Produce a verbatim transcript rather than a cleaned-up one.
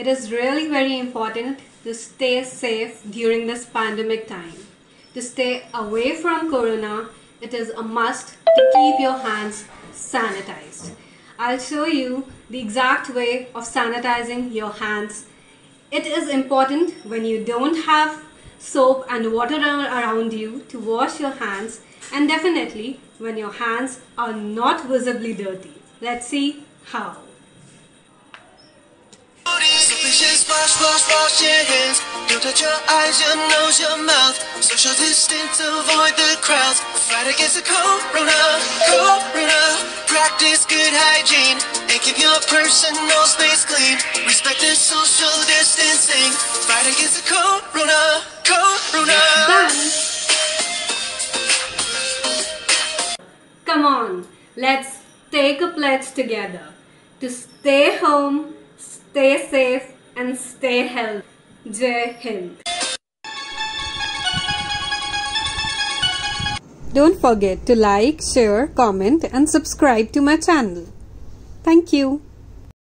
it is really very important to stay safe during this pandemic time. To stay away from corona, it is a must to keep your hands sanitized. I'll show you the exact way of sanitizing your hands. It is important when you don't have soap and water around you to wash your hands, and definitely when your hands are not visibly dirty. Let's see how. Just wash, wash, wash your hands. Don't touch your eyes, your nose, your mouth. Social distance, avoid the crowds. Fight against the corona, corona. Practice good hygiene and keep your personal space clean. Respect the social distancing. Fight against the corona, corona. Come on, let's take a pledge together to stay home, stay safe, and stay healthy. Jai Hind. Don't forget to like, share, comment, and subscribe to my channel. Thank you.